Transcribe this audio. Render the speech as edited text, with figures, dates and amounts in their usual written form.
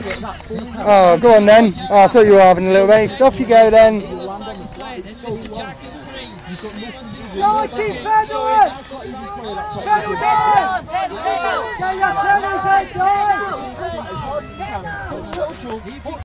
Oh, go on then. Oh, I thought you were having a little race. Off you go then. No, keep pedaling! Pedal down!